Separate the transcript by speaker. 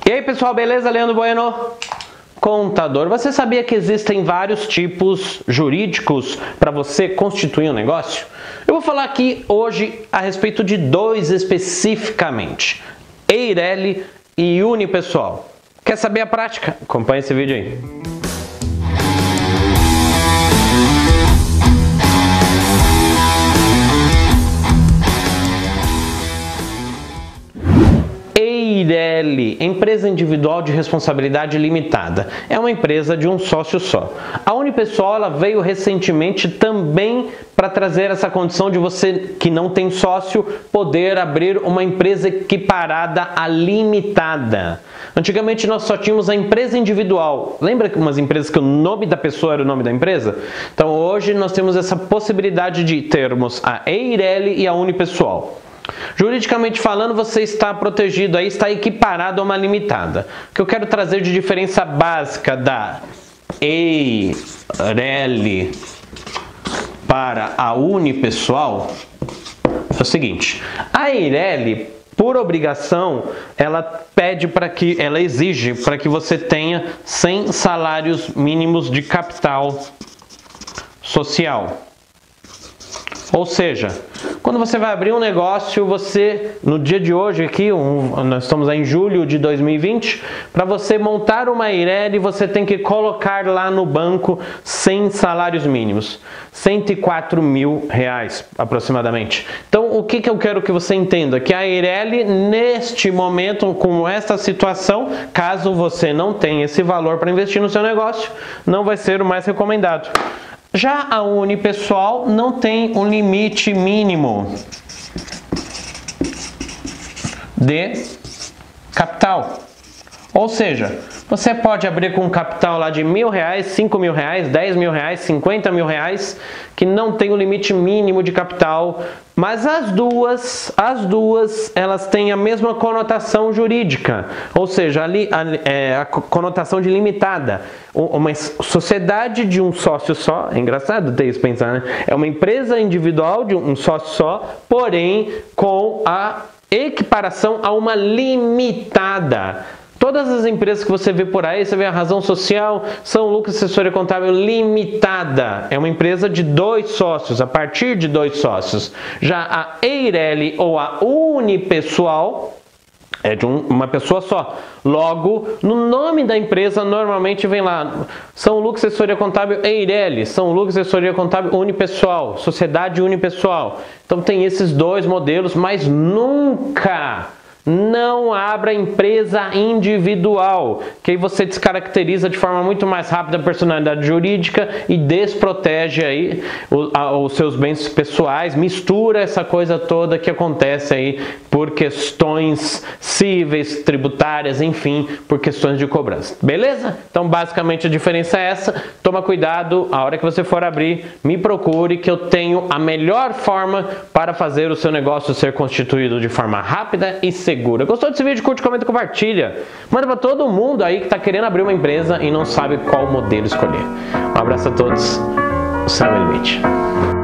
Speaker 1: E aí pessoal, beleza? Leandro Bueno, contador. Você sabia que existem vários tipos jurídicos para você constituir um negócio? Eu vou falar aqui hoje a respeito de dois especificamente, EIRELI e Unipessoal. Quer saber a prática? Acompanhe esse vídeo aí. EIRELI, Empresa Individual de Responsabilidade Limitada, é uma empresa de um sócio só. A Unipessoal ela veio recentemente também para trazer essa condição de você que não tem sócio poder abrir uma empresa equiparada à limitada. Antigamente nós só tínhamos a empresa individual. Lembra que umas empresas que o nome da pessoa era o nome da empresa? Então hoje nós temos essa possibilidade de termos a EIRELI e a Unipessoal. Juridicamente falando, você está protegido aí, está equiparado a uma limitada. O que eu quero trazer de diferença básica da EIRELI para a Unipessoal é o seguinte: a EIRELI, por obrigação, ela exige para que você tenha 100 salários mínimos de capital social. Ou seja, quando você vai abrir um negócio, no dia de hoje aqui, nós estamos em julho de 2020, para você montar uma EIRELI, você tem que colocar lá no banco 100 salários mínimos, R$104 mil aproximadamente. Então, o que eu quero que você entenda? Que a EIRELI, neste momento, com esta situação, caso você não tenha esse valor para investir no seu negócio, não vai ser o mais recomendado. Já a Unipessoal não tem um limite mínimo de capital. Ou seja, você pode abrir com um capital lá de R$1.000, R$5.000, R$10.000, R$50.000, que não tem um limite mínimo de capital, mas as duas elas têm a mesma conotação jurídica, ou seja, a conotação de limitada. Uma sociedade de um sócio só, é engraçado ter isso pensar, né? É uma empresa individual de um sócio só, porém com a equiparação a uma limitada. Todas as empresas que você vê por aí, você vê a Razão Social, São Lucas Assessoria Contábil Limitada. É uma empresa de 2 sócios, a partir de 2 sócios. Já a EIRELI ou a Unipessoal é de uma pessoa só. Logo, no nome da empresa, normalmente vem lá São Lucas Assessoria Contábil EIRELI, São Lucas Assessoria Contábil Unipessoal, Sociedade Unipessoal. Então tem esses 2 modelos, mas nunca não abra empresa individual, que aí você descaracteriza de forma muito mais rápida a personalidade jurídica e desprotege aí os seus bens pessoais, mistura essa coisa toda que acontece aí por questões cíveis, tributárias, enfim, por questões de cobrança. Beleza? Então basicamente a diferença é essa. Toma cuidado, a hora que você for abrir, me procure que eu tenho a melhor forma para fazer o seu negócio ser constituído de forma rápida e segura. Gostou desse vídeo? Curte, comenta, compartilha. Manda para todo mundo aí que está querendo abrir uma empresa e não sabe qual modelo escolher. Um abraço a todos. O céu é o limite.